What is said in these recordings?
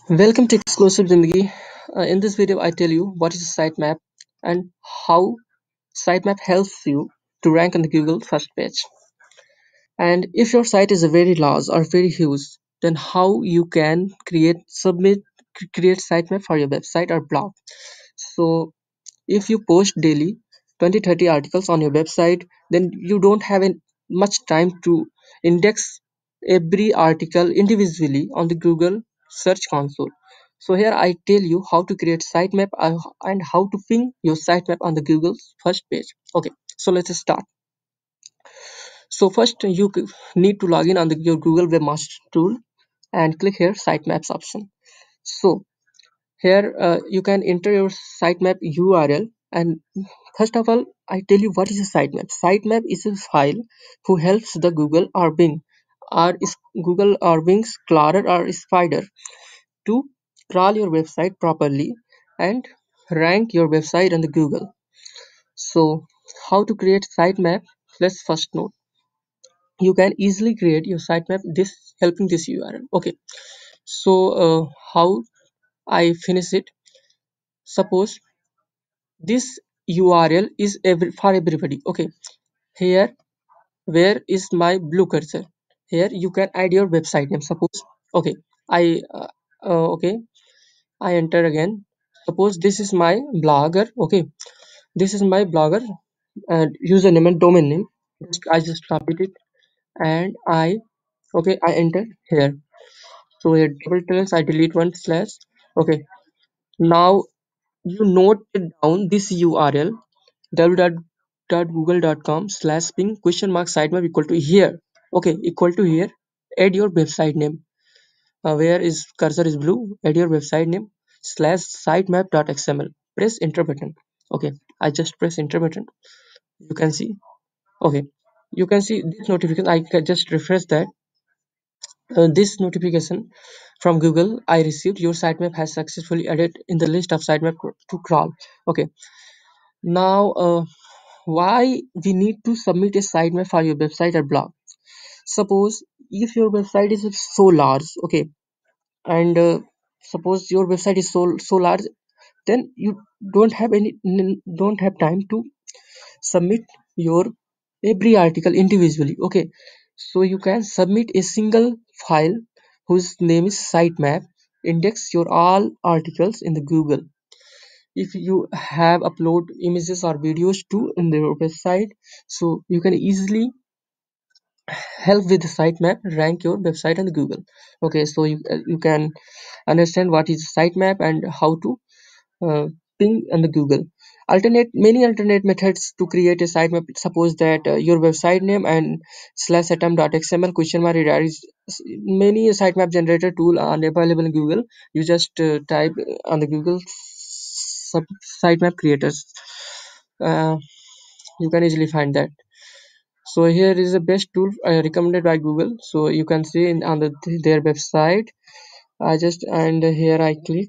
Welcome to Exclusive Zindagi. In this video, I tell you what is a sitemap and how sitemap helps you to rank on the Google first page. And if your site is very large or very huge, then how you can create sitemap for your website or blog. So if you post daily 20-30 articles on your website, then you don't have much time to index every article individually on the Google search console. So here I tell you how to create sitemap and how to ping your sitemap on the Google's first page. Okay, so let's start. So first need to log in on your Google Webmaster Tool and click here sitemaps option. So here you can enter your sitemap URL. And first of all, I tell you what is a sitemap. Sitemap is a file who helps the Google or Bing or is Google or Bing's crawler or spider to crawl your website properly and rank your website on the Google. So how to create sitemap? Let's first note. You can easily create your sitemap this helping this URL. Okay, so how I finish it? Suppose this URL is for everybody. Okay, here where is my blue cursor? Here you can add your website name. Suppose okay, okay, I enter again. Suppose this is my blogger. Okay, this is my blogger and username and domain name. I just copy it and I enter here. So here double tildes, I delete one slash. Okay, now you note down this URL www.google.com/ping sitemap equal to here. Okay, equal to here. Add your website name. Where is cursor is blue? Add your website name /sitemap.xml. Press enter button. Okay, I just press enter button. You can see. Okay, you can see this notification. I can just refresh that. This notification from Google I received. Your sitemap has successfully added in the list of sitemap to crawl. Okay, now why we need to submit a sitemap for your website or blog. Suppose if your website is so large, okay, and suppose your website is so large, then you don't have time to submit your every article individually. Okay, so you can submit a single file whose name is sitemap, index your all articles in the Google. If you have upload images or videos too in your website, so you can easily help with the sitemap rank your website on the Google. Okay, so you can understand what is sitemap and how to uh, ping on the Google. Many alternate methods to create a sitemap. Suppose that your website name and /atom.xml question mark is many sitemap generator tool are available in Google. You just type on the Google sitemap creators. Uh, you can easily find that. So here is the best tool recommended by Google. So you can see on their website. I just and here I click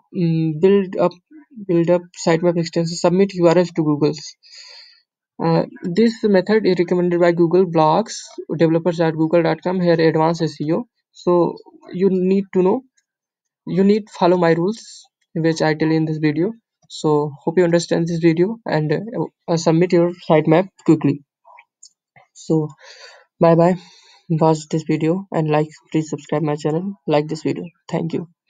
build up sitemap extension, submit URLs to Google's. This method is recommended by Google blogs developers at google.com. Here advanced SEO. So you need to know, you need follow my rules which I tell in this video. So hope you understand this video and submit your sitemap quickly. So bye bye, watch this video and like, please subscribe my channel, like this video. Thank you.